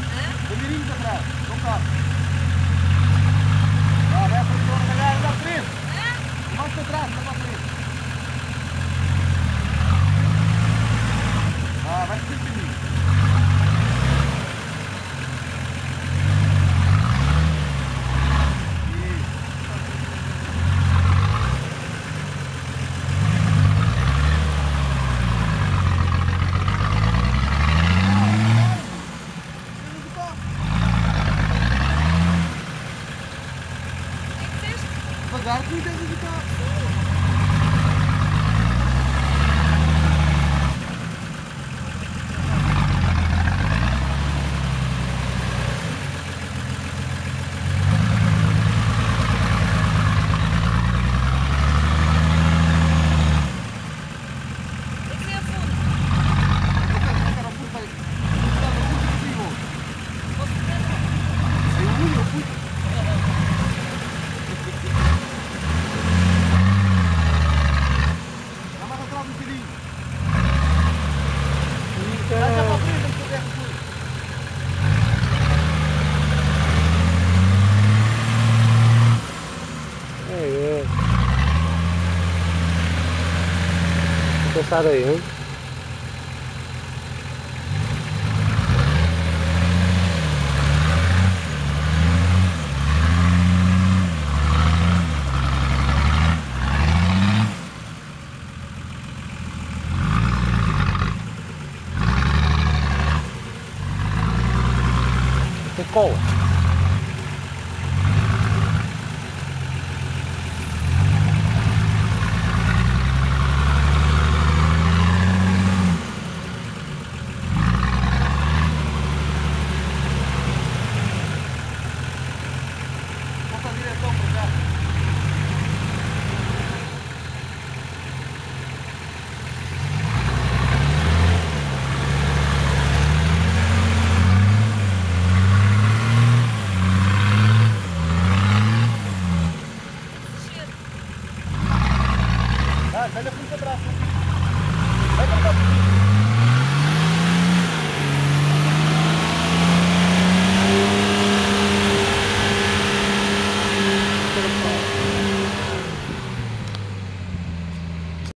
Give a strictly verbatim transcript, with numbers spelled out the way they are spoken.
Bandeirinhos atrás, não cabe. Ah, vai para fora, vai anda à frente. Mais para trás, vai para a frente. Ah, vai seguir o caminho. Devagar, cuida do carro. Encostado aí, hein? Você cola.